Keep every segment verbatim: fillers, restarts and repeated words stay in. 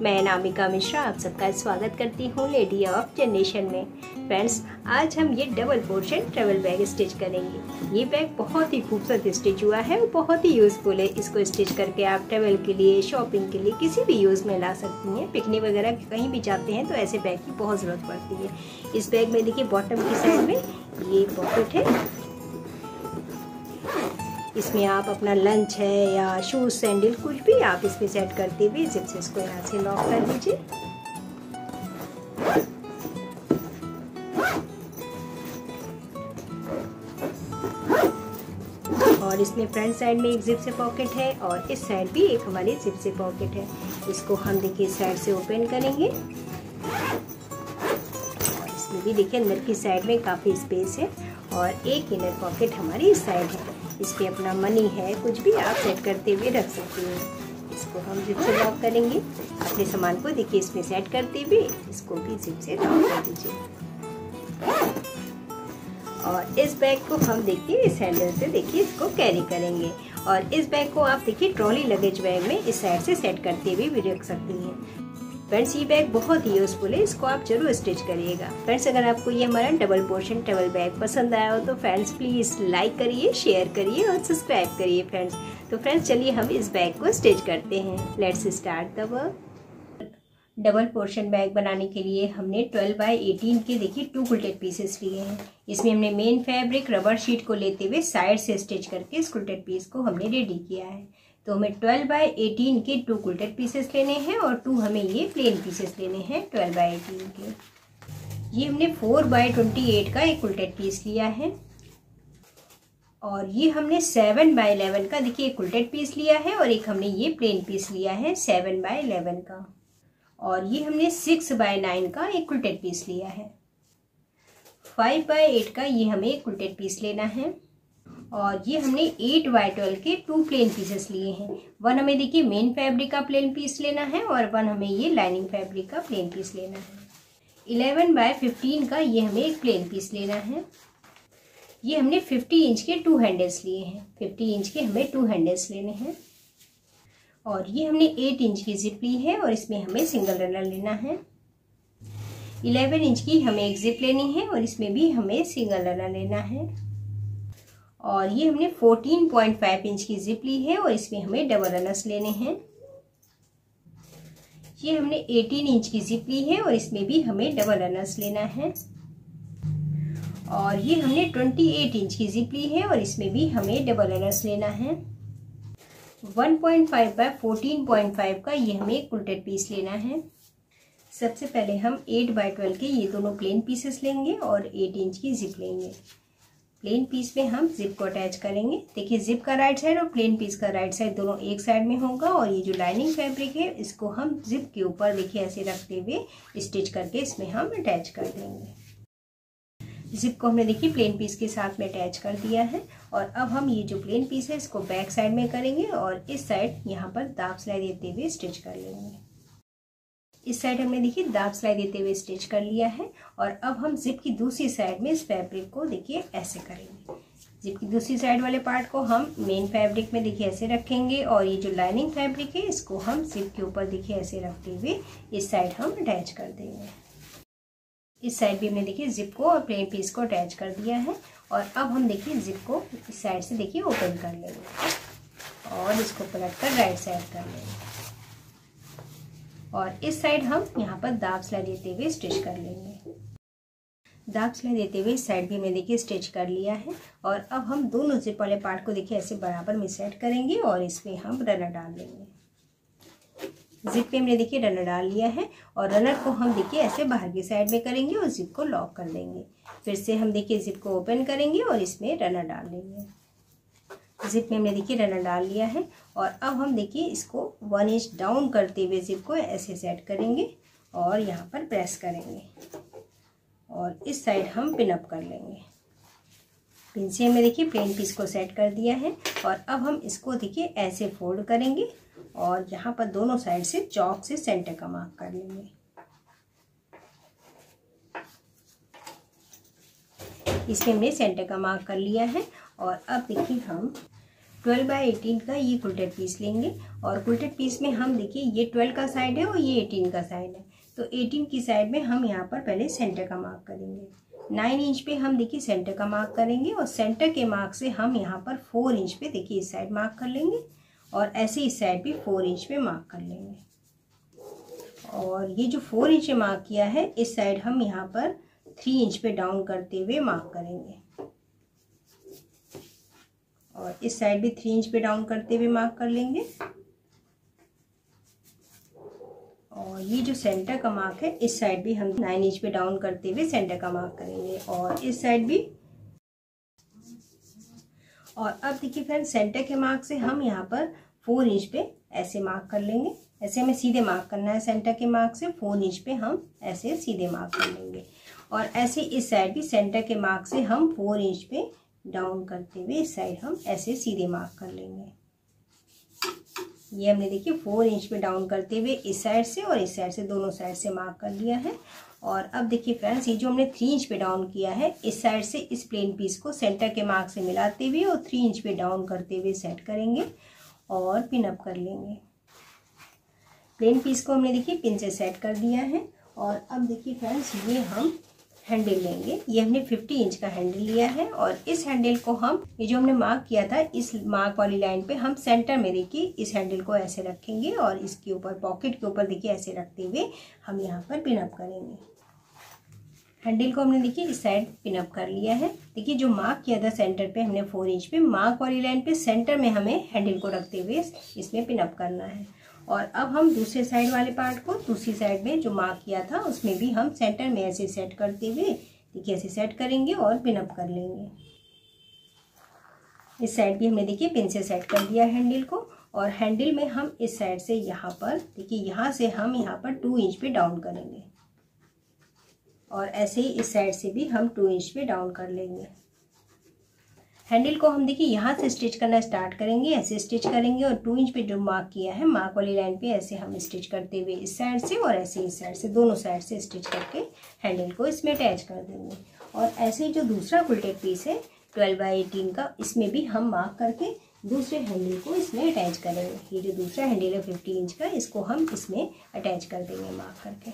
मैं नामिका मिश्रा आप सबका स्वागत करती हूँ लेडी ऑफ जनरेशन में। फ्रेंड्स, आज हम ये double portion travel bag stitch करेंगे। ये बैग बहुत ही खूबसूरत स्टिच हुआ है और बहुत ही यूज़फुल है। इसको स्टिच करके आप ट्रेवल के लिए, शॉपिंग के लिए, किसी भी यूज़ में ला सकती हैं। पिकनिक वगैरह कहीं भी जाते हैं तो ऐसे बैग की बहुत ज़रूरत पड़ती है। इस बैग में देखिए बॉटम की साइड में ये पॉकेट है। इसमें आप अपना लंच है या शूज सैंडल कुछ भी आप इसमें सेट करते हुए जिप से इसको यहाँ से लॉक कर दीजिए। और इसमें फ्रंट साइड में एक जिप से पॉकेट है और इस साइड भी एक हमारी जिप से पॉकेट है। इसको हम देखिए इस साइड से ओपन करेंगे और इसमें भी देखिए अंदर की साइड में काफ़ी स्पेस है और एक इनर पॉकेट हमारी इस साइड है। इस पे अपना मनी है, कुछ भी आप सेट करते हुए रख सकते हैं। इसको हम जिप से लॉक करेंगे। अपने सामान को देखिए इसमें सेट करते हुए इसको भी जिप से लॉक कर दीजिए। और इस बैग को हम देखिए इस हैंडल से देखिए इसको कैरी करेंगे। और इस बैग को आप देखिए ट्रॉली लगेज बैग में इस साइड से सेट करते हुए भी रख सकती हैं। फ्रेंड्स, ये बैग बहुत ही यूज़फुल है, इसको आप जरूर स्टिच करिएगा। फ्रेंड्स, अगर आपको ये हमारा डबल पोर्शन ट्रेवल बैग पसंद आया हो तो फ्रेंड्स प्लीज़ लाइक करिए, शेयर करिए और सब्सक्राइब करिए फ्रेंड्स। तो फ्रेंड्स चलिए हम इस बैग को स्टिच करते हैं। Let's start the work. Double portion bag बनाने के लिए हमने ट्वेल्व बाई एटीन के देखिए टू कुल्टेड पीसेस लिए हैं। इसमें हमने मेन फैब्रिक रबर शीट को लेते हुए साइड से स्टिच करके इस कुल्टेड पीस को हमने रेडी किया है। तो हमें ट्वेल्व बाई एटीन के टू कुल्टेड पीसेस लेने हैं और टू हमें ये प्लेन पीसेस लेने हैं ट्वेल्व बाई एटीन के। ये हमने फोर बाई ट्वेंटी एट का एक कुल्टेड पीस लिया है और ये हमने सेवन बाई इलेवन का देखिए एक कुल्टेड पीस लिया है और एक हमने ये प्लेन पीस लिया है सेवन बाई इलेवन का। और ये हमने सिक्स बाई नाइन का एक कुल्टेड पीस लिया है। फाइव बाई एट का ये हमें एक कुल्टेड पीस लेना है और ये हमने एट बाई ट्वेल्व के टू प्लेन पीसेस लिए हैं। वन हमें देखिए मेन फैब्रिक का प्लेन पीस लेना है और वन हमें ये लाइनिंग फैब्रिक का प्लेन पीस लेना है। इलेवन बाई फिफ्टीन का ये हमें एक प्लेन पीस लेना है। ये हमने फिफ्टी इंच के टू हैंडल्स लिए हैं। फिफ्टी इंच के हमें टू हैंडल्स लेने हैं। और ये हमने एट इंच की जिप ली है और इसमें हमें सिंगल रनर लेना है। इलेवन इंच की हमें एक जिप लेनी है और इसमें भी हमें सिंगल रनर लेना है। और ये हमने फोर्टीन पॉइंट फाइव इंच की जिप ली है और इसमें हमें डबल रनर्स लेने हैं। ये हमने एटीन इंच की जिप ली है और इसमें भी हमें डबल रनर्स लेना है। और ये हमने ट्वेंटी एट इंच की जिप ली है और इसमें भी हमें डबल रनर्स लेना है। One point five by fourteen point five का ये हमें एक कुल्टेड पीस लेना है। सबसे पहले हम एट बाई ट्वेल्व के ये दोनों प्लेन पीसेस लेंगे और एट इंच की जिप लेंगे। प्लेन पीस में हम जिप को अटैच करेंगे। देखिए जिप का राइट साइड और प्लेन पीस का राइट साइड दोनों एक साइड में होगा और ये जो लाइनिंग फैब्रिक है इसको हम जिप के ऊपर देखिए ऐसे रखते हुए स्टिच करके इसमें हम अटैच कर देंगे। जिप को हमने देखिए प्लेन पीस के साथ में अटैच कर दिया है और अब हम ये जो प्लेन पीस है इसको बैक साइड में करेंगे और इस साइड यहाँ पर दाब सिलाई देते हुए स्टिच कर लेंगे। इस साइड हमने देखिए दाब सिलाई देते हुए स्टिच कर लिया है और अब हम जिप की दूसरी साइड में इस फैब्रिक को देखिए ऐसे करेंगे। जिप की दूसरी साइड वाले पार्ट को हम मेन फैब्रिक में देखिए ऐसे रखेंगे और ये जो लाइनिंग फैब्रिक है इसको हम जिप के ऊपर देखिए ऐसे रखते हुए इस साइड हम अटैच कर देंगे। इस साइड भी हमने देखिए जिप को और प्लेन पीस को अटैच कर दिया है और अब हम देखिए जिप को इस साइड से देखिए ओपन कर लेंगे और इसको पलट कर राइट साइड कर लेंगे। और इस साइड हम यहाँ पर दाब सिलाई देते हुए स्टिच कर लेंगे। दाब सिलाई देते हुए इस साइड भी हमने देखिए स्टिच कर लिया है और अब हम दोनों जिप वाले पार्ट को देखिए ऐसे बराबर में सेट करेंगे और इसमें हम रनर डाल लेंगे। जिप पे हमने देखिए रनर डाल लिया है और रनर को हम देखिए ऐसे बाहर की साइड में करेंगे और जिप को लॉक कर देंगे। फिर से हम देखिए जिप को ओपन करेंगे और इसमें रनर डाल लेंगे। जिप में हमने देखिए रनर डाल लिया है और अब हम देखिए इसको वन इंच डाउन करते हुए जिप को ऐसे सेट करेंगे और यहाँ पर प्रेस करेंगे और इस साइड हम पिन अप कर लेंगे। पिन से हमने देखिए प्लेन पीस को सेट कर दिया है और अब हम इसको देखिए ऐसे फोल्ड करेंगे और यहाँ पर दोनों साइड से चौक से सेंटर का मार्क कर लेंगे। इसमें हमने सेंटर का मार्क कर लिया है और अब देखिए हम ट्वेल्व बाई एटीन का ये क्विल्टेड पीस लेंगे और क्विल्टेड पीस में हम देखिए ये ट्वेल्व का साइड है और ये एटीन का साइड है, तो एटीन की साइड में हम यहाँ पर पहले सेंटर का मार्क करेंगे। नाइन इंच पे हम देखिए सेंटर का मार्क करेंगे और सेंटर के मार्क से हम यहाँ पर फोर इंच पे देखिए इस साइड मार्क कर लेंगे और ऐसे इस साइड भी फोर इंच पे मार्क कर लेंगे। और ये जो फोर इंच मार्क किया है इस साइड हम यहाँ पर थ्री इंच पे डाउन करते हुए मार्क करेंगे और इस साइड भी थ्री इंच पे डाउन करते हुए मार्क कर लेंगे। और ये जो सेंटर का मार्क है इस साइड भी हम नाइन इंच पे डाउन करते हुए सेंटर का मार्क करेंगे और इस साइड भी। और अब देखिए फ्रेंड सेंटर के मार्क से हम यहाँ पर फोर इंच पे ऐसे मार्क कर लेंगे। ऐसे हमें सीधे मार्क करना है, सेंटर के मार्क से फोर इंच पे हम ऐसे सीधे मार्क कर लेंगे और ऐसे इस साइड भी सेंटर के मार्क से हम फोर इंच पे डाउन करते हुए इस साइड हम ऐसे सीधे मार्क कर लेंगे। ये हमने देखिए फोर इंच पे डाउन करते हुए इस साइड से और इस साइड से दोनों साइड से मार्क कर लिया है। और अब देखिए फ्रेंड्स ये जो हमने थ्री इंच पे डाउन किया है इस साइड से इस प्लेन पीस को सेंटर के मार्क से मिलाते हुए और थ्री इंच पे डाउन करते हुए सेट करेंगे और पिन अप कर लेंगे। प्लेन पीस को हमने देखिए पिन से सेट कर दिया है। और अब देखिए फ्रेंड्स ये हम हैंडल लेंगे। ये हमने फिफ्टी इंच का हैंडल लिया है और इस हैंडल को हम ये जो हमने मार्क किया था इस मार्क वाली लाइन पे हम सेंटर में देखिए इस हैंडल को ऐसे रखेंगे और इसके ऊपर पॉकेट के ऊपर देखिए ऐसे रखते हुए हम यहाँ पर पिन अप करेंगे। हैंडल को हमने देखिए इस साइड पिन अप कर लिया है। देखिए जो मार्क किया था सेंटर पे हमने फोर इंच पे, मार्क वाली लाइन पे सेंटर में हमें हैंडल को रखते हुए इसमें पिन अप करना है। और अब हम दूसरे साइड वाले पार्ट को दूसरी साइड में जो मार्क किया था उसमें भी हम सेंटर में ऐसे सेट करते हुए देखिए ऐसे सेट करेंगे और पिन अप कर लेंगे। इस साइड भी हमने देखिए पिन से सेट कर दिया हैंडल को और हैंडल में हम इस साइड से यहाँ पर देखिए यहाँ से हम यहाँ पर टू इंच पे डाउन करेंगे और ऐसे ही इस साइड से भी हम टू इंच पे डाउन कर लेंगे। हैंडल को हम देखिए यहाँ से स्टिच करना स्टार्ट करेंगे, ऐसे स्टिच करेंगे और टू इंच पे जो मार्क किया है मार्क वाली लाइन पे ऐसे हम स्टिच करते हुए इस साइड से और ऐसे इस साइड से दोनों साइड से स्टिच करके हैंडल को इसमें अटैच कर देंगे। और ऐसे ही जो दूसरा क्विल्टेड पीस है ट्वेल्व बाई एटीन का इसमें भी हम मार्क करके दूसरे हैंडल को इसमें अटैच करेंगे। ये जो दूसरा हैंडल है फिफ्टी इंच का इसको हम इसमें अटैच कर देंगे मार्क करके।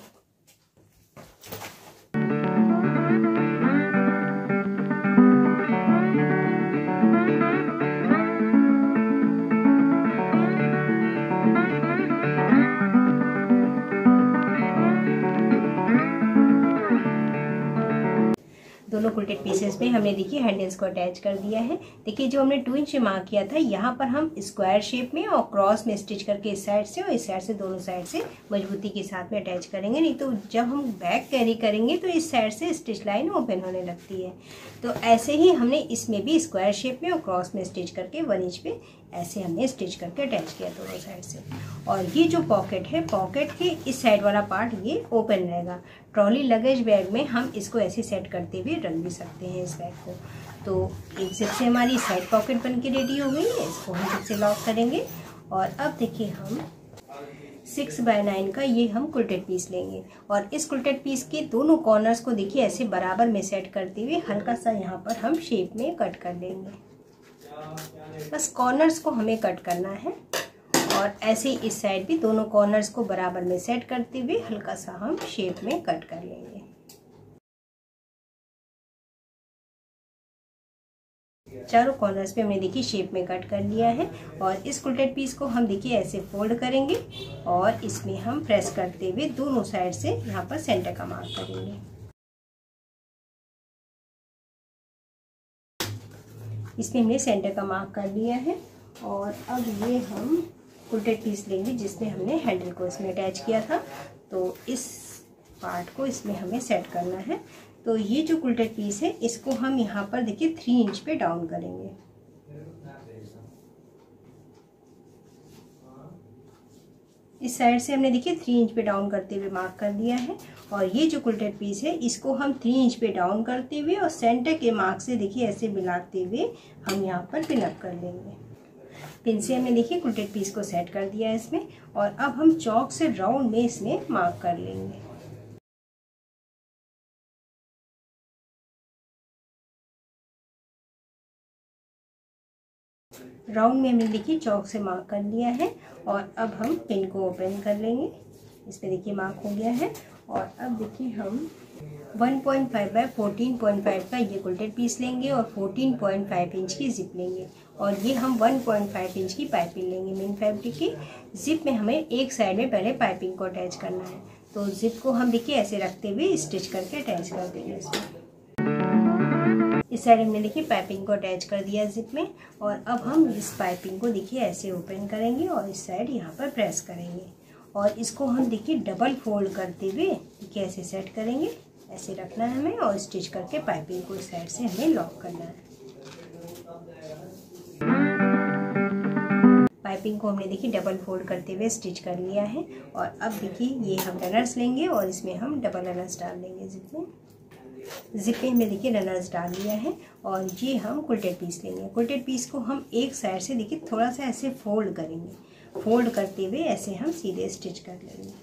दोनों क्विल्टेड पीसेस में हमने देखिए हैंडल्स को अटैच कर दिया है। देखिए जो हमने टू इंच मार्क किया था यहाँ पर हम स्क्वायर शेप में और क्रॉस में स्टिच करके इस साइड से और इस साइड से दोनों साइड से मजबूती के साथ में अटैच करेंगे, नहीं तो जब हम बैक कैरी करेंगे तो इस साइड से स्टिच लाइन ओपन होने लगती है। तो ऐसे ही हमने इसमें भी स्क्वायर शेप में और क्रॉस में स्टिच करके वन इंच पे ऐसे हमने स्टिच करके अटैच किया दोनों साइड से। और ये जो पॉकेट है पॉकेट के इस साइड वाला पार्ट ये ओपन रहेगा। ट्रॉली लगेज बैग में हम इसको ऐसे सेट करते हुए रख भी सकते हैं इस बैग को। तो एक जिप से हमारी साइड पॉकेट बन के रेडी हो गई है, इसको हम जिप से लॉक करेंगे। और अब देखिए हम सिक्स बाय नाइन का ये हम क्विल्टेड पीस लेंगे और इस क्विल्टेड पीस के दोनों कॉर्नर्स को देखिए ऐसे बराबर में सेट करते हुए हल्का सा यहाँ पर हम शेप में कट कर देंगे। बस कॉर्नर्स को हमें कट करना है और ऐसे ही इस साइड भी दोनों कॉर्नर्स को बराबर में सेट करते हुए हल्का सा हम शेप में कट कर लेंगे। चारों कॉर्नर्स पे हमने देखिए शेप में कट कर लिया है और इस क्विल्टेड पीस को हम देखिए ऐसे फोल्ड करेंगे और इसमें हम प्रेस करते हुए दोनों साइड से यहाँ पर सेंटर का मार्क करेंगे। इसमें हमने सेंटर का मार्क कर लिया है और अब ये हम क्विल्टेड पीस लेंगे जिसमें हमने हैंडल को इसमें अटैच किया था। तो इस पार्ट को इसमें हमें सेट करना है। तो ये जो क्विल्टेड पीस है इसको हम यहाँ पर देखिए थ्री इंच पे डाउन करेंगे। इस साइड से हमने देखिए थ्री इंच पे डाउन करते हुए मार्क कर दिया है और ये जो क्विल्टेड पीस है इसको हम थ्री इंच पे डाउन करते हुए और सेंटर के मार्क से देखिए ऐसे मिलाते हुए हम यहाँ पर पिन अप कर लेंगे। पिन से हमने देखिए क्विल्टेड पीस को सेट कर दिया है इसमें और अब हम चौक से राउंड में इसमें मार्क कर लेंगे। राउंड में हमने देखिए चौक से मार्क कर लिया है और अब हम पिन को ओपन कर लेंगे। इस पे देखिए मार्क हो गया है और अब देखिए हम one point five by fourteen point five का ये कुल्टेड पीस लेंगे और फोर्टीन पॉइंट फाइव इंच की जिप लेंगे और ये हम वन पॉइंट फाइव इंच की पाइपिंग लेंगे। मेन फैब्रिक की जिप में हमें एक साइड में पहले पाइपिंग को अटैच करना है, तो जिप को हम देखिए ऐसे रखते हुए स्टिच करके अटैच कर देंगे। इसमें इस साइड हमने देखिए पाइपिंग को अटैच कर दिया जिप में और अब हम इस पाइपिंग को देखिए ऐसे ओपन करेंगे और इस साइड यहाँ पर प्रेस करेंगे और इसको हम देखिए डबल फोल्ड करते हुए देखिए ऐसे सेट करेंगे। ऐसे रखना है हमें और स्टिच करके पाइपिंग को इस साइड से हमें लॉक करना है। पाइपिंग को हमने देखिए डबल फोल्ड करते हुए स्टिच कर लिया है और अब देखिए ये हम रनर्स लेंगे और इसमें हम डबल रनर्स डाल देंगे। जिप में जिप में हमने देखिए रनर्स डाल लिया है और ये हम कुल्टेड पीस लेंगे। कुल्टेड पीस को हम एक साइड से देखिए थोड़ा सा ऐसे फोल्ड करेंगे, फोल्ड करते हुए ऐसे हम सीधे स्टिच कर लेंगे।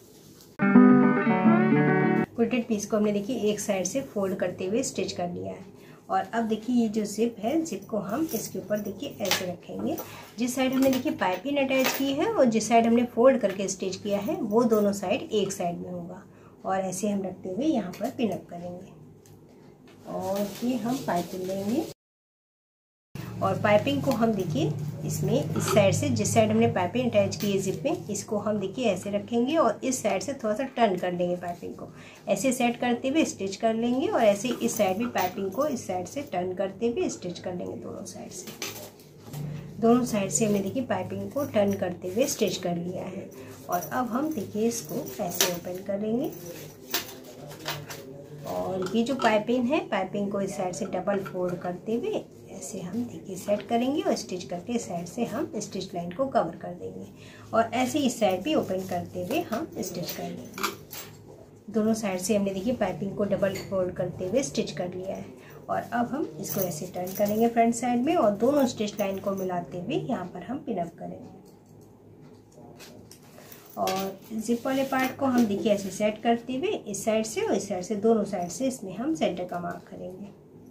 कुल्टेड पीस को हमने देखिए एक साइड से फोल्ड करते हुए स्टिच कर लिया है और अब देखिए ये जो जिप है, जिप को हम इसके ऊपर देखिए ऐसे रखेंगे। जिस साइड हमने देखिए पाइपिंग अटैच की है और जिस साइड हमने फोल्ड करके स्टिच किया है वो दोनों साइड एक साइड में होगा और ऐसे हम रखते हुए यहाँ पर पिन अप करेंगे और ये हम पाइपिंग लेंगे और पाइपिंग को हम देखिए इसमें इस साइड से, जिस साइड हमने पाइपिंग अटैच की है जिप में, इसको हम देखिए ऐसे रखेंगे और इस साइड से थोड़ा सा टर्न कर लेंगे। पाइपिंग को ऐसे सेट करते हुए स्टिच कर लेंगे और ऐसे इस साइड भी पाइपिंग को इस साइड से टर्न करते हुए स्टिच कर लेंगे। दोनों साइड से दोनों साइड से हमने देखिए पाइपिंग को टर्न करते हुए स्टिच कर लिया है और अब हम देखिए इसको ऐसे ओपन करेंगे और ये जो पाइपिंग है, पाइपिंग को इस साइड से डबल फोल्ड करते हुए ऐसे हम देखिए सेट करेंगे और स्टिच करके इस साइड से हम स्टिच लाइन को कवर कर देंगे और ऐसे इस साइड भी ओपन करते हुए हम स्टिच कर लेंगे। दोनों साइड से हमने देखिए पाइपिंग को डबल फोल्ड करते हुए स्टिच कर लिया है और अब हम इसको ऐसे टर्न करेंगे फ्रंट साइड में और दोनों स्टिच लाइन को मिलाते हुए यहाँ पर हम पिन अप करेंगे और जिप वाले पार्ट को हम देखिए ऐसे सेट करते हुए इस साइड से और इस साइड से दोनों साइड से इसमें हम सेंटर का मार्क करेंगे।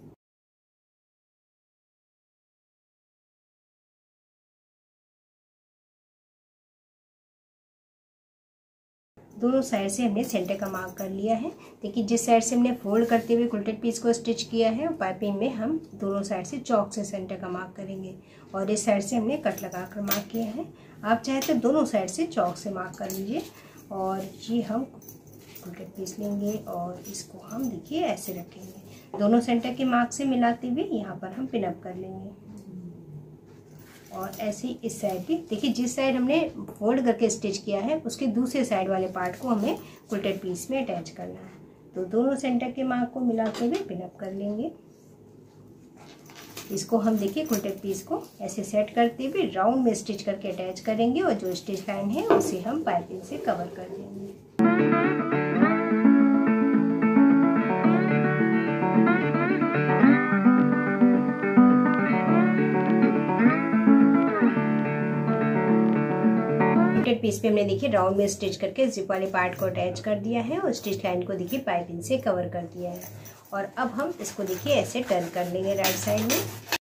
दोनों साइड से हमने सेंटर का मार्क कर लिया है। देखिए जिस साइड से हमने फोल्ड करते हुए कुल्टेड पीस को स्टिच किया है और पाइपिंग में हम दोनों साइड से चौक से सेंटर का मार्क करेंगे और इस साइड से हमने कट लगा कर मार्क किया है। आप चाहे तो दोनों साइड से चौक से मार्क कर लीजिए और ये हम कुल्टेड पीस लेंगे और इसको हम देखिए ऐसे रखेंगे। दोनों सेंटर के मार्क से मिलाते हुए यहाँ पर हम पिन अप कर लेंगे और ऐसे ही इस साइड भी देखिए जिस साइड हमने फोल्ड करके स्टिच किया है उसके दूसरे साइड वाले पार्ट को हमें कुल्टेड पीस में अटैच करना है, तो दोनों सेंटर के मार्क को मिलाते हुए पिन अप कर लेंगे। इसको हम देखिए कुल्टेड पीस को ऐसे सेट करते हुए राउंड में स्टिच करके अटैच करेंगे और जो स्टिच लाइन है उसे हम पाइपिंग से कवर कर देंगे। पीस पे हमने देखिए राउंड में स्टिच करके जिप वाले पार्ट को अटैच कर दिया है और स्टिच लाइन को देखिए पाइपिंग से कवर कर दिया है और अब हम इसको देखिए ऐसे टर्न कर लेंगे राइट साइड में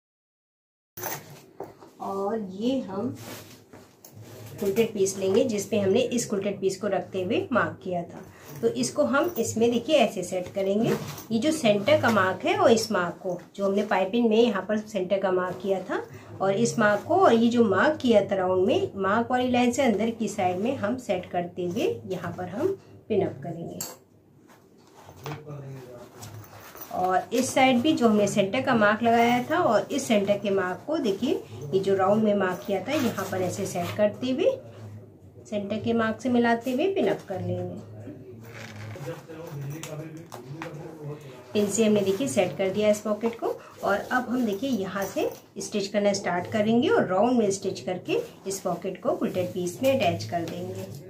और ये हम कुल्टेड पीस लेंगे जिसपे हमने इस कुल्टेड पीस को रखते हुए मार्क किया था, तो इसको हम इसमें देखिए ऐसे सेट करेंगे। ये जो सेंटर का मार्क है और इस मार्क को जो हमने पाइपिंग में यहाँ पर सेंटर का मार्क किया था और इस मार्क को और ये जो मार्क किया था राउंड में, मार्क वाली लाइन से अंदर की साइड में हम सेट करते हुए यहाँ पर हम पिन अप करेंगे और इस साइड भी जो हमने सेंटर का मार्क लगाया था और इस सेंटर के मार्क को देखिए ये जो राउंड में मार्क किया था यहाँ पर ऐसे सेट करते हुए सेंटर के मार्क से मिलाते हुए पिन अप कर लेंगे। पिन से हमने देखिए सेट कर दिया इस पॉकेट को और अब हम देखिए यहाँ से स्टिच करना स्टार्ट करेंगे और राउंड में स्टिच करके इस पॉकेट को कुल्टेड पीस में अटैच कर देंगे।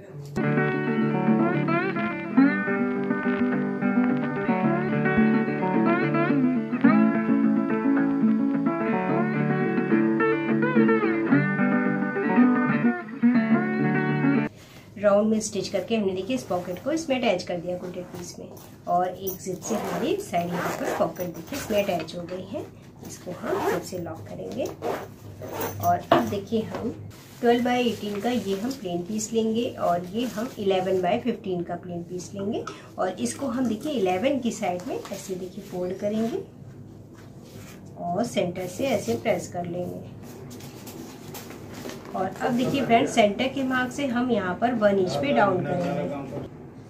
राउंड राउंड में स्टिच करके हमने देखिए इस पॉकेट को इसमें अटैच कर दिया कुल्टेड पीस में, और एक जिप से हमारी साइड यहाँ पर पॉकेट देखिए इसमें अटैच हो गई है। इसको हम फिर से लॉक करेंगे और अब देखिए हम ट्वेल्व बाई एटीन का ये हम प्लेन पीस लेंगे और ये हम इलेवन बाई फिफ्टीन का प्लेन पीस लेंगे और इसको हम देखिए इलेवन की साइड में ऐसे देखिए फोल्ड करेंगे और सेंटर से ऐसे प्रेस कर लेंगे। और अब देखिए फ्रेंड्स सेंटर के मार्क से हम यहाँ पर वन इंच पे डाउन करेंगे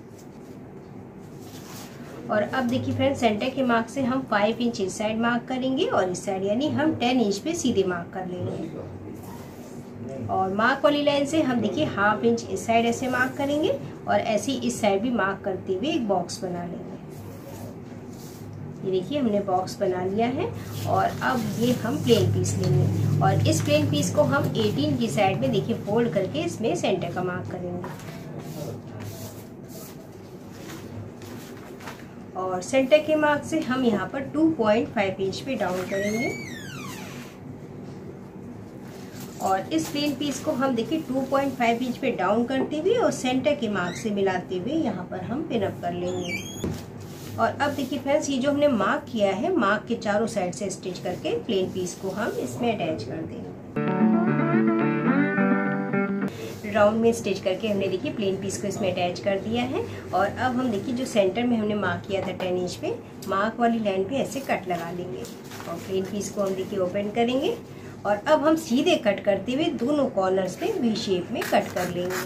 और अब देखिए फ्रेंड्स सेंटर के मार्क से हम फाइव इंच इस साइड मार्क करेंगे और इस साइड यानी हम टेन इंच पे सीधे मार्क कर लेंगे। और मार्क वाली लाइन से हम देखिए हाफ इंच इस साइड ऐसे मार्क करेंगे और ऐसे इस साइड भी मार्क करते हुए एक बॉक्स बना लेंगे। ये देखिए हमने बॉक्स बना लिया है और अब ये हम प्लेन पीस लेंगे और इस प्लेन पीस को हम एटीन की साइड में देखिए फोल्ड करके इसमें सेंटर का मार्क करेंगे और सेंटर के मार्क से हम यहाँ पर टू पॉइंट फाइव इंच पे डाउन करेंगे और इस प्लेन पीस को हम देखिए टू पॉइंट फाइव इंच पे डाउन करते हुए और सेंटर के मार्क से मिलाते हुए यहाँ पर हम पिन अप कर लेंगे। और अब देखिए फ्रेंड्स ये जो हमने मार्क किया है मार्क के चारों साइड से स्टिच करके प्लेन पीस को हम इसमें अटैच कर देंगे। राउंड में स्टिच करके हमने देखिए प्लेन पीस को इसमें अटैच कर दिया है और अब हम देखिए जो सेंटर में हमने मार्क किया था टेन इंच पे मार्क वाली लाइन पे ऐसे कट लगा लेंगे और प्लेन पीस को हम देखिए ओपन करेंगे और अब हम सीधे कट करते हुए दोनों कॉर्नर्स पे वी शेप में कट कर लेंगे।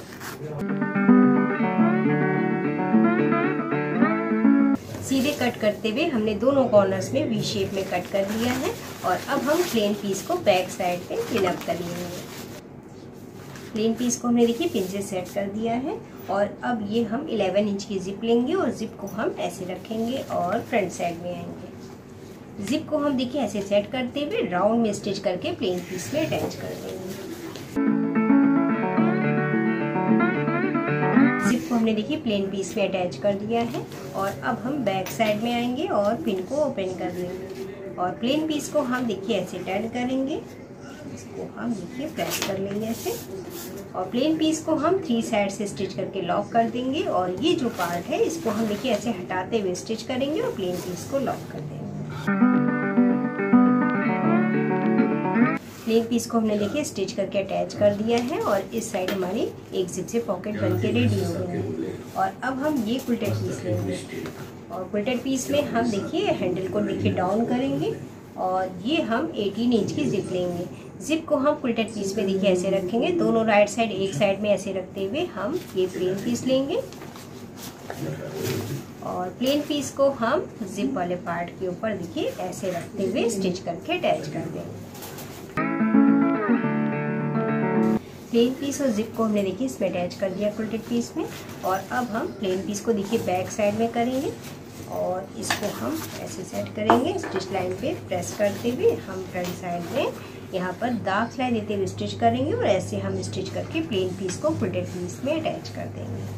सीधे कट करते हुए हमने दोनों कॉर्नर्स में वी शेप में कट कर लिया है और अब हम प्लेन पीस को बैक साइड पे पिन अप कर लेंगे। प्लेन पीस को हमने देखिए पिन से सेट कर दिया है और अब ये हम इलेवन इंच की जिप लेंगे और जिप को हम ऐसे रखेंगे और फ्रंट साइड में आएंगे। जिप को हम देखिए ऐसे सेट करते हुए राउंड में स्टिच करके प्लेन पीस में अटैच कर देंगे। जिप को हमने देखिए प्लेन पीस में अटैच कर दिया है और अब हम बैक साइड में आएंगे और पिन को ओपन कर लेंगे और प्लेन पीस को हम देखिए ऐसे टर्न करेंगे, इसको हम देखिए प्रेस कर लेंगे ऐसे और प्लेन पीस को हम थ्री साइड से स्टिच करके लॉक कर देंगे और ये जो पार्ट है इसको हम देखिए ऐसे हटाते हुए स्टिच करेंगे और प्लेन पीस को लॉक कर देंगे। प्लेन पीस को हमने देखिए स्टिच करके अटैच कर दिया है और इस साइड हमारी एक जिप से पॉकेट बन के रेडी हो गई है और अब हम ये कुल्टेड पीस लेंगे और कुल्टेड पीस में हम देखिए हैंडल को देखिए डाउन करेंगे और ये हम एटीन इंच की जिप लेंगे। जिप को हम कुल्टेड पीस में देखिए ऐसे रखेंगे, दोनों राइट साइड एक साइड में ऐसे रखते हुए हम ये प्लेन पीस लेंगे और प्लेन पीस को हम जिप वाले पार्ट के ऊपर देखिए ऐसे रखते हुए स्टिच करके अटैच कर देंगे। प्लेन पीस और जिप को हमने देखिए इसमें अटैच कर दिया कुल्टेड पीस में और अब हम प्लेन पीस को देखिए बैक साइड में करेंगे और इसको हम ऐसे सेट करेंगे। स्टिच लाइन पे प्रेस करते हुए हम फ्रंट साइड में यहाँ पर दाग सिलाई देते हुए स्टिच करेंगे और ऐसे हम स्टिच करके प्लेन पीस को कुल्टेड पीस में अटैच कर देंगे।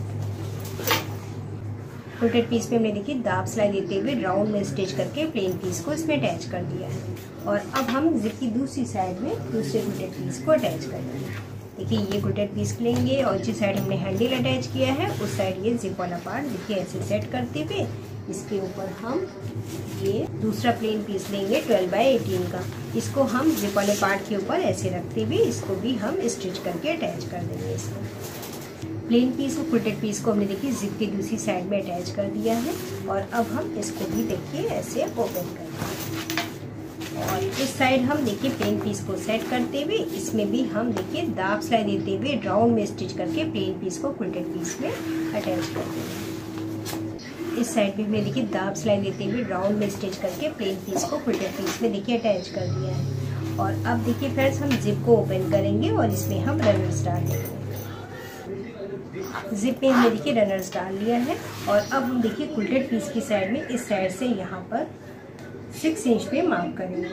कुल्टेड पीस में हमने देखिए दाब सिलाई देते हुए राउंड में स्टिच करके प्लेन पीस को इसमें अटैच कर दिया है और अब हम जिप की दूसरी साइड में दूसरे कुल्टेड पीस को अटैच कर देंगे। देखिए ये कुल्टेड पीस लेंगे और जिस साइड हमने हैंडल अटैच किया है उस साइड ये जिप वाला पार्ट देखिए ऐसे सेट करते हुए इसके ऊपर हम ये दूसरा प्लेन पीस लेंगे ट्वेल्व बाई एटीन का। इसको हम जिप वाले पार्ट के ऊपर ऐसे रखते हुए इसको भी हम स्टिच करके अटैच कर देंगे। इसमें प्लेन पीस और कुल्टेड पीस को हमने देखिए जिप की दूसरी साइड में अटैच कर दिया है और अब हम इसको भी देखिए ऐसे ओपन कर देंगे और इस साइड हम देखिए प्लेन पीस को सेट करते हुए इसमें भी हम देखिए दाब सिलाई देते हुए राउंड में स्टिच करके प्लेन पीस को कुल्टेड पीस में अटैच कर देंगे। इस साइड भी हमने देखिए दाब सिलाई देते हुए राउंड में स्टिच करके प्लेन पीस को कुल्टेड पीस में देखिए अटैच कर दिया है और अब देखिए फ्रेंड्स हम जिप को ओपन करेंगे और इसमें हम रनर्स डाल देंगे। जिप में हमने देखिए रनर्स डाल लिया है और अब हम देखिए कुल्टेड पीस की साइड में इस साइड से यहाँ पर सिक्स इंच पे मार्क करेंगे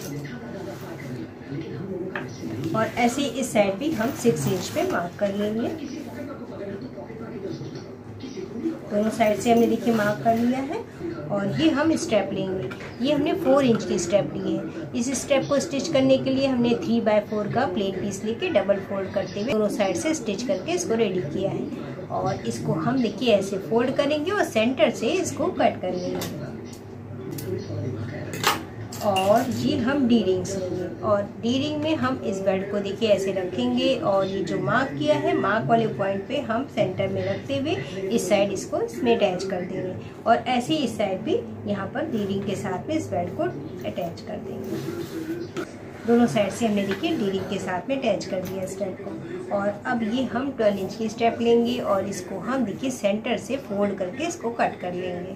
और ऐसे इस साइड भी हम सिक्स इंच पे मार्क कर लेंगे दोनों साइड से हमने देखिए मार्क कर लिया है और ये हम स्टेप लेंगे। ये हमने फोर इंच की स्टेप ली है। इस स्टेप को स्टिच करने के लिए हमने थ्री बाय फोर का प्लेन पीस लेके डबल फोल्ड करते हुए दोनों साइड से स्टिच करके इसको रेडी किया है। और इसको हम देखिए ऐसे फोल्ड करेंगे और सेंटर से इसको कट कर लेंगे और ये हम डी रिंग्स लेंगे और डी रिंग में हम इस बेल्ट को देखिए ऐसे रखेंगे और ये जो मार्क किया है मार्क वाले पॉइंट पे हम सेंटर में रखते हुए इस साइड इसको इसमें अटैच कर देंगे और ऐसे ही इस साइड भी यहाँ पर डी रिंग के साथ में इस बेल्ट को अटैच कर देंगे। दोनों साइड से हमने देखिए डी रिंग के साथ में अटैच कर दिया स्टेप को। और अब ये हम ट्वेल्व इंच की स्टेप लेंगे और इसको हम देखिए सेंटर से फोल्ड करके इसको कट कर लेंगे।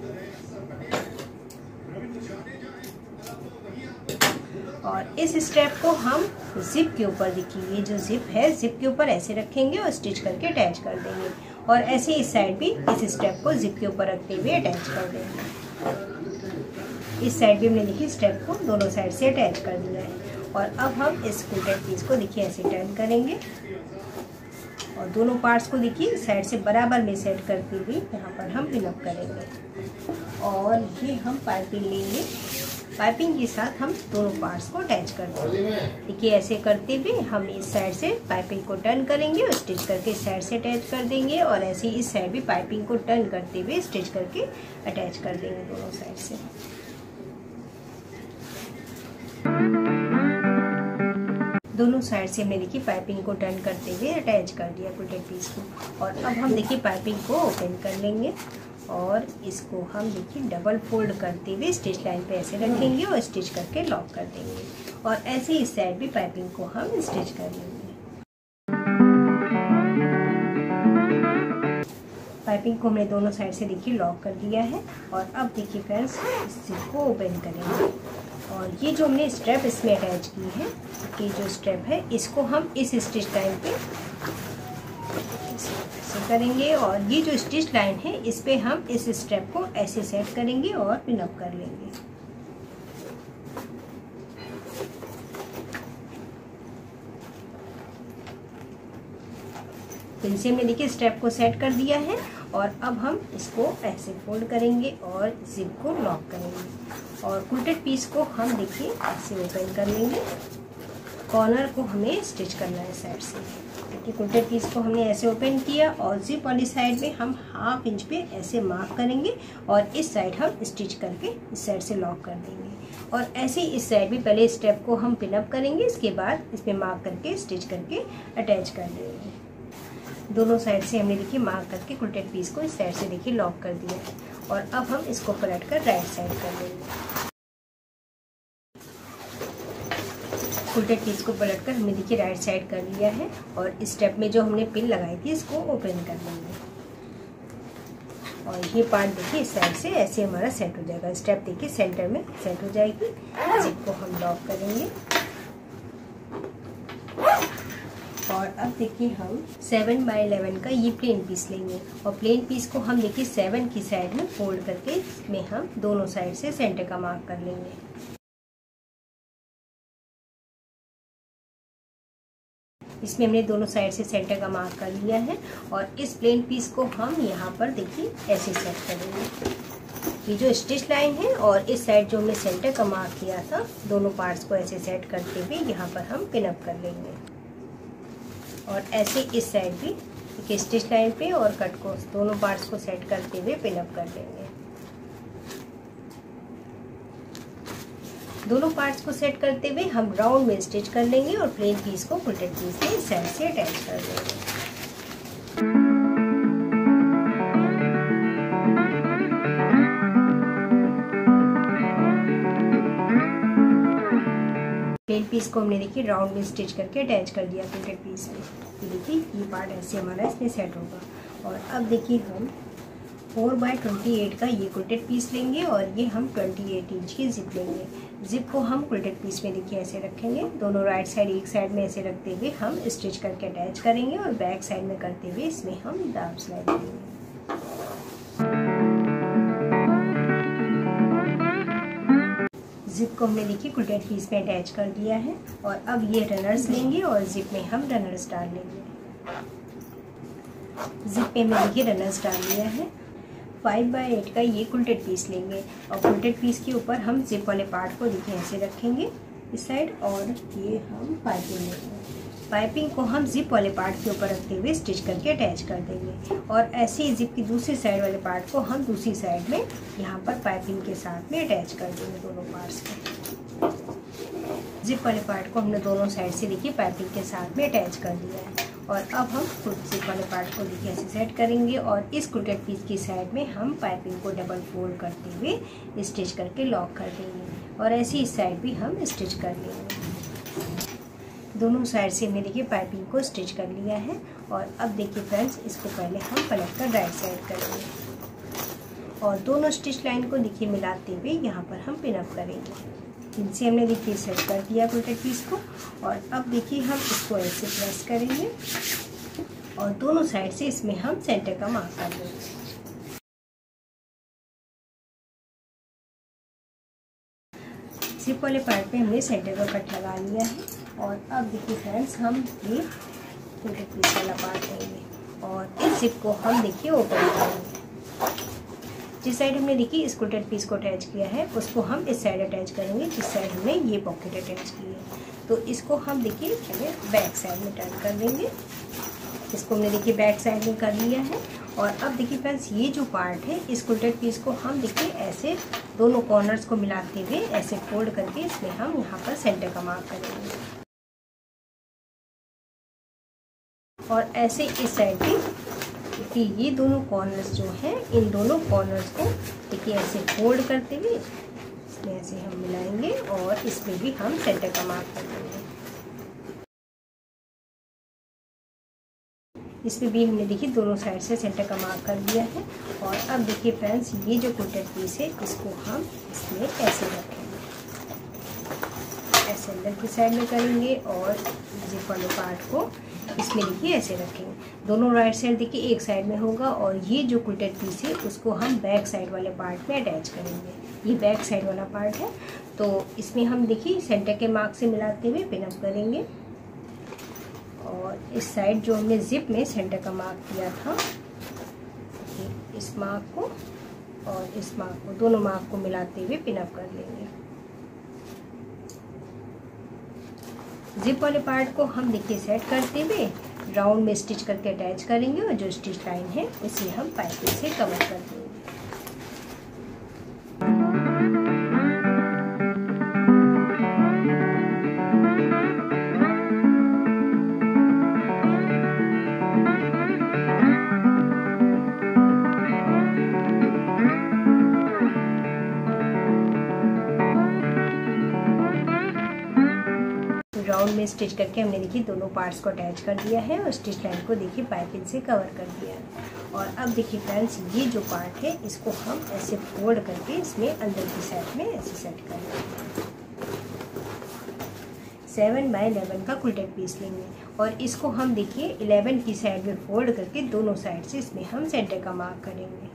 और इस स्टेप को हम जिप के ऊपर देखिए ये जो जिप है जिप के ऊपर ऐसे रखेंगे और स्टिच करके अटैच कर देंगे और ऐसे इस साइड भी इस स्टेप को जिप के ऊपर रखते हुए अटैच कर देंगे। इस साइड भी हमने देखिए स्टेप को दोनों साइड से अटैच कर दिया है और अब हम इस कुर्टेड पीस को देखिए ऐसे टर्न करेंगे और दोनों पार्ट्स को देखिए साइड से बराबर में सेट करते हुए यहाँ पर हम पिन अप करेंगे और ये हम पाइपिंग लेंगे। पाइपिंग के साथ हम दोनों पार्ट्स को अटैच कर देंगे। देखिए ऐसे करते हुए हम इस साइड से पाइपिंग को टर्न करेंगे और स्टिच करके इस साइड से अटैच कर देंगे और ऐसे ही इस साइड भी पाइपिंग को टर्न करते हुए स्टिच करके अटैच कर देंगे दोनों साइड से। दोनों साइड से हमने देखिए पाइपिंग को टर्न करते हुए अटैच कर दिया कुर्टेड पीस को और अब हम देखिए पाइपिंग को ओपन कर लेंगे और इसको हम देखिए डबल फोल्ड करते हुए स्टिच लाइन पे ऐसे रखेंगे और स्टिच करके लॉक कर देंगे और ऐसे ही इस साइड भी पाइपिंग को हम स्टिच कर लेंगे। पाइपिंग को हमने दोनों साइड से देखिए लॉक कर दिया है और अब देखिए फ्रेंड्स इसको ओपन करेंगे और ये जो हमने स्ट्रैप इसमें अटैच की है ये जो स्ट्रैप है इसको हम इस स्टिच लाइन पे ऐसे करेंगे और ये जो स्टिच लाइन है इस पे हम इस स्टेप को ऐसे सेट करेंगे और पिन अप कर लेंगे। फिर से हमने देखिए स्टेप को सेट कर दिया है और अब हम इसको ऐसे फोल्ड करेंगे और जिप को लॉक करेंगे और कुर्टेड पीस को हम देखिए ऐसे ओपन कर लेंगे। कॉर्नर को हमें स्टिच करना है साइड से। देखिए कुर्टेड पीस को हमने ऐसे ओपन किया और जिप वाली साइड में हम हाफ इंच पे ऐसे मार्क करेंगे और इस साइड हम स्टिच करके इस साइड से लॉक कर देंगे और ऐसे ही इस साइड भी पहले स्टेप को हम पिन अप करेंगे इसके बाद इसमें मार्क करके स्टिच करके अटैच कर देंगे। दोनों साइड से हमने देखिए मार्क करके कुर्टेड पीस को इस साइड से देखिए लॉक कर दिया है और अब हम इसको पलट कर राइट साइड कर लेंगे। कुर्टेड पीस को पलट कर हमने देखिए राइट साइड कर लिया है और इस स्टेप में जो हमने पिन लगाई थी इसको ओपन कर लेंगे और ये पार्ट देखिए इस साइड से ऐसे हमारा सेट हो जाएगा। स्टेप देखिए सेंटर में सेट हो जाएगी। जिप को हम लॉक करेंगे और अब देखिए हम सेवन बाय इलेवन का ये प्लेन पीस लेंगे और प्लेन पीस को हम देखिए सेवन की साइड में फोल्ड करके इसमें हम दोनों साइड से सेंटर का मार्क कर लेंगे। इसमें हमने दोनों साइड से सेंटर का मार्क कर लिया है और इस प्लेन पीस को हम यहाँ पर देखिए ऐसे सेट करेंगे। ये जो स्टिच लाइन है और इस साइड जो हमने सेंटर का मार्क किया था दोनों पार्ट्स को ऐसे सेट करते हुए यहाँ पर हम पिन अप कर लेंगे और ऐसे इस साइड भी एक स्टिच लाइन पे और कट को दोनों पार्ट्स को सेट करते हुए पिन अप कर लेंगे। दोनों पार्ट्स को सेट करते हुए हम राउंड में स्टिच कर लेंगे और प्लेन पीस को कुर्टेड पीस के इस साइड से अटैच कर देंगे। प्लेन पीस को हमने देखिए राउंड में स्टिच करके अटैच कर दिया कुर्टेड पीस में। ये देखिए ये पार्ट ऐसे हमारा इसमें सेट होगा और अब देखिए हम फोर बाय ट्वेंटी एट का ये कुर्टेड पीस लेंगे और ये हम ट्वेंटी एट इंच की जिप लेंगे। जिप को हम कुर्टेड पीस में देखिए ऐसे रखेंगे। दोनों राइट साइड एक साइड में ऐसे रखते हुए हम स्टिच करके अटैच करेंगे और बैक साइड में करते हुए इसमें हम दाब सिलाई देंगे। जिप को हमने देखिए कुर्टेड पीस में अटैच कर दिया है और अब ये रनर्स लेंगे और जिप में हम रनर्स डाल लेंगे। जिप पे हमने देखिए रनर्स डाल लिया है। फाइव बाई एट का ये कुल्टेड पीस लेंगे और कुल्टेड पीस के ऊपर हम जिप वाले पार्ट को देखिए ऐसे रखेंगे इस साइड, और ये हम पाइपिंग लेंगे। पाइपिंग को हम जिप वाले पार्ट के ऊपर रखते हुए स्टिच करके अटैच कर देंगे, और ऐसे ही जिप की दूसरी साइड वाले पार्ट को हम दूसरी साइड में यहाँ पर पाइपिंग के साथ में अटैच कर देंगे दोनों पार्ट्स को। जिप वाले पार्ट को हमने दोनों साइड से देखिए पाइपिंग के साथ में अटैच कर दिया है, और अब हम जिप वाले पार्ट को देखिए ऐसे सेट करेंगे, और इस कुल्टेड पीस की साइड में हम पाइपिंग को डबल फोल्ड करते हुए स्टिच करके लॉक कर देंगे, और ऐसे इस साइड भी हम स्टिच कर लेंगे। दोनों साइड से हमने देखिए पाइपिंग को स्टिच कर लिया है, और अब देखिए फ्रेंड्स इसको पहले हम पलट कर राइट साइड करेंगे, और दोनों स्टिच लाइन को देखिए मिलाते हुए यहाँ पर हम पिन अप करेंगे। इनसे हमने देखिए सेट कर दिया कुल्टेड पीस को, और अब देखिए हम इसको ऐसे प्रेस करेंगे, और दोनों साइड से इसमें हम सेंटर का मार्क कर देंगे। जिप वाले पार्ट पे हमने सेंटर का कट लगा लिया है, और अब देखिए फ्रेंड्स हम ये कुल्टेड पीस वाला पार्ट लेंगे, और इस जिप को हम देखिए ओपन करेंगे। जिस साइड हमने देखिए इस कुल्टेड पीस को अटैच किया है उसको हम इस साइड अटैच करेंगे जिस साइड हमने ये पॉकेट अटैच की है। तो इसको हम देखिए पहले बैक साइड में टर्न कर देंगे। इसको हमने देखिए बैक साइड में कर लिया है, और अब देखिए फ्रेंड्स ये जो पार्ट है इस कुल्टेड पीस को हम देखिए ऐसे दोनों कॉर्नर्स को मिलाते हुए ऐसे फोल्ड करके इसमें हम यहाँ पर सेंटर का मार्क करेंगे, और ऐसे इस साइड भी कि ये दोनों कॉर्नर्स जो हैं इन दोनों कॉर्नर्स को देखिए ऐसे फोल्ड करते हुए इसमें ऐसे हम मिलाएंगे, और इसमें भी हम सेंटर का मार्क कर देंगे। इसमें भी हमने देखिए दोनों साइड से सेंटर का मार्क कर दिया है, और अब देखिए फ्रेंड्स ये जो कुल्टेड पीस है इसको हम इसमें ऐसे रखेंगे, ऐसे अंदर की साइड में करेंगे, और जिप वाले पार्ट को इसमें देखिए ऐसे रखेंगे। दोनों राइट साइड देखिए एक साइड में होगा, और ये जो कुल्टेड पीस है उसको हम बैक साइड वाले पार्ट में अटैच करेंगे। ये बैक साइड वाला पार्ट है, तो इसमें हम देखिए सेंटर के मार्क से मिलाते हुए पिन अप करेंगे, और इस साइड जो हमने जिप में सेंटर का मार्क किया था इस मार्क को और इस मार्क को दोनों मार्क को मिलाते हुए पिन अप कर लेंगे। जिप वाले पार्ट को हम देखिए सेट करते हुए राउंड में स्टिच करके अटैच करेंगे, और जो स्टिच लाइन है उसे हम पाइपिंग से कवर कर देंगे। राउंड में स्टिच करके हमने देखिए दोनों पार्ट्स को अटैच कर दिया है, और स्टिच लाइन को देखिए पाइपिंग से कवर कर दिया है। और अब देखिए फ्रेंड्स ये जो पार्ट है इसको हम ऐसे फोल्ड करके इसमें अंदर की साइड में ऐसे सेट कर लेंगे। सेवन बाई इलेवन का कुल्टेड पीस लेंगे, और इसको हम देखिए इलेवन की साइड में फोल्ड करके दोनों साइड से इसमें हम सेंटर का मार्क करेंगे।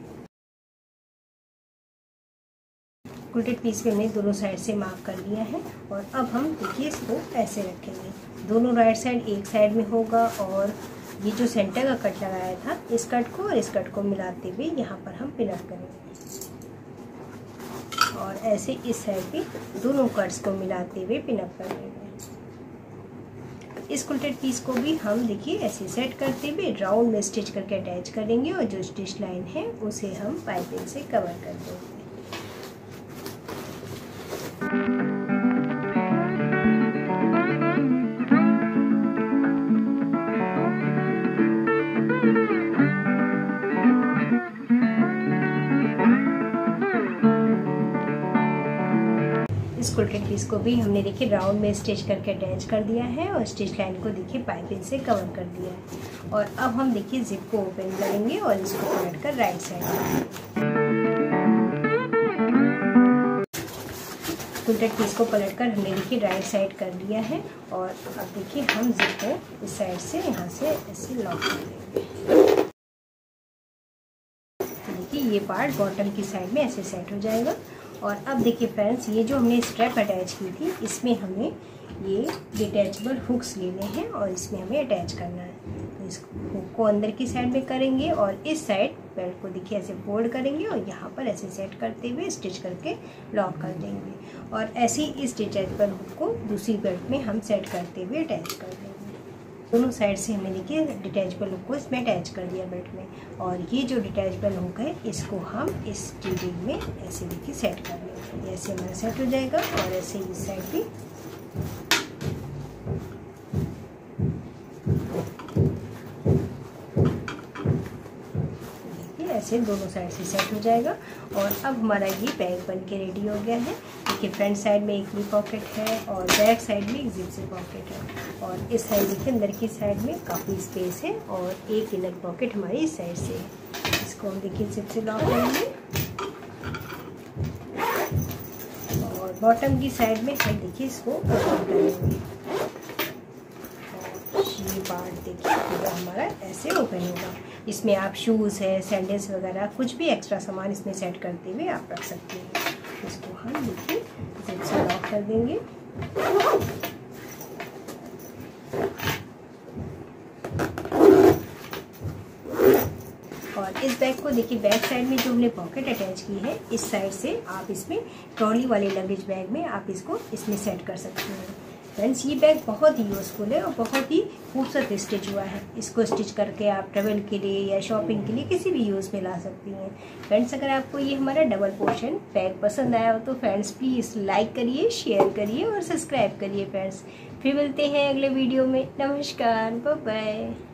कुल्टेड पीस में हमने दोनों साइड से मार्क कर लिया है, और अब हम देखिए इसको ऐसे रखेंगे। दोनों राइट साइड एक साइड में होगा, और ये जो सेंटर का कट लगाया था इस कट को और इस कट को मिलाते हुए यहाँ पर हम पिन अप करेंगे, और ऐसे इस साइड भी दोनों कट्स को मिलाते हुए पिन अप कर देंगे। इस कुल्टेड पीस को भी हम देखिए ऐसे सेट करते हुए राउंड में स्टिच करके अटैच करेंगे, और जो स्टिच लाइन है उसे हम पाइपिंग से कवर कर देंगे। इस कुल्टेड पीस को भी हमने देखिए राउंड में स्टिच करके अटैच कर दिया है, और स्टिच लाइन को देखिए पाइपिंग से कवर कर दिया है। और अब हम देखिए जिप को ओपन करेंगे, और इसको पलट कर राइट साइड कुल्टेड पीस को पलटकर हमने देखिए राइट साइड कर लिया है, और अब देखिए हम जिप को इस साइड से यहाँ से ऐसे लॉक कर देंगे। देखिए ये पार्ट बॉटम की साइड में ऐसे सेट हो जाएगा। और अब देखिए फ्रेंड्स ये जो हमने स्ट्रैप अटैच की थी इसमें हमें ये डिटैचबल हुक्स लेने हैं, और इसमें हमें अटैच करना है। तो इस हुक को अंदर की साइड में करेंगे और इस साइड बेल्ट को देखिए ऐसे फोल्ड करेंगे और यहाँ पर ऐसे सेट करते हुए स्टिच करके लॉक कर देंगे। और ऐसे ही इस डिटैचेबल हुक को दूसरी बेल्ट में हम सेट करते हुए अटैच कर देंगे। दोनों साइड से हमने देखिए डिटैचेबल हुक को इसमें अटैच कर दिया बेल्ट में। और ये जो डिटैचेबल हुक है इसको हम इस टी-रिंग में ऐसे देखिए सेट कर लेंगे। ऐसे हमारा सेट हो जाएगा। और ऐसे ही इस साइड भी ऐसे दोनों साइड से सेट हो जाएगा। और अब हमारा ये बैग बन के रेडी हो गया है। देखिए फ्रंट साइड में एक भी पॉकेट है और बैक साइड में एक जिप से पॉकेट है। और इस साइड देखिए अंदर की साइड में काफ़ी स्पेस है और एक इनर पॉकेट हमारी इस साइड से है। इसको हम देखिए जिप से लॉक करेंगे। और बॉटम की साइड में हम देखिए इसको ओपन करेंगे। ये पार्ट देखिए पूरा हमारा ऐसे ओपन होगा। इसमें आप शूज़ है, सैंडल्स वगैरह कुछ भी एक्स्ट्रा सामान इसमें सेट करते हुए आप रख सकते हैं। इसको हम देखिए जिप से लॉक कर देंगे। और इस बैग को देखिए बैक साइड में जो हमने पॉकेट अटैच की है इस साइड से आप इसमें ट्रॉली वाले लगेज बैग में आप इसको इसमें सेट कर सकते हैं। फ्रेंड्स ये बैग बहुत ही यूज़फुल है और बहुत ही खूबसूरत स्टिच हुआ है। इसको स्टिच करके आप ट्रैवल के लिए या शॉपिंग के लिए किसी भी यूज़ में ला सकती हैं। फ्रेंड्स अगर आपको ये हमारा डबल पोर्शन बैग पसंद आया हो तो फ्रेंड्स प्लीज़ लाइक करिए, शेयर करिए और सब्सक्राइब करिए फ्रेंड्स। फिर मिलते हैं अगले वीडियो में। नमस्कार, बाय बाय।